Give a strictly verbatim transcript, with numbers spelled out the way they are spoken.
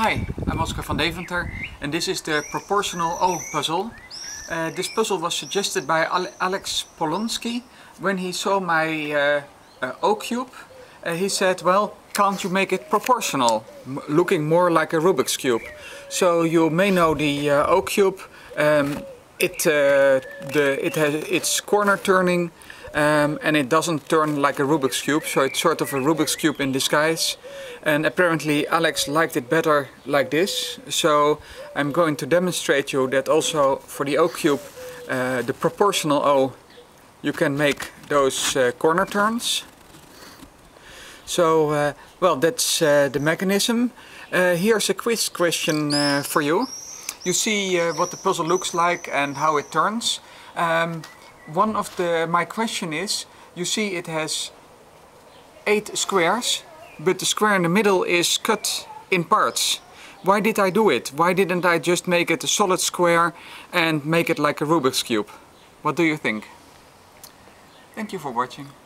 Hi, I'm Oscar van Deventer and this is the proportional O puzzle. Uh, this puzzle was suggested by Ale Alex Polonsky when he saw my uh, uh, O cube. Uh, he said, well, can't you make it proportional, m looking more like a Rubik's cube? So you may know the uh, O cube. Um, it, uh, the, it has its corner turning um, and it doesn't turn like a Rubik's cube, so it's sort of a Rubik's cube in disguise. And apparently Alex liked it better like this, so I'm going to demonstrate you that also for the O cube, uh, the proportional O, you can make those uh, corner turns. So, uh, well, that's uh, the mechanism. Uh, here's a quiz question uh, for you. You see uh, what the puzzle looks like and how it turns. Um, one of the my question is, you see it has eight squares, but the square in the middle is cut in parts. Why did I do it? Why didn't I just make it a solid square and make it like a Rubik's cube? What do you think? Thank you for watching.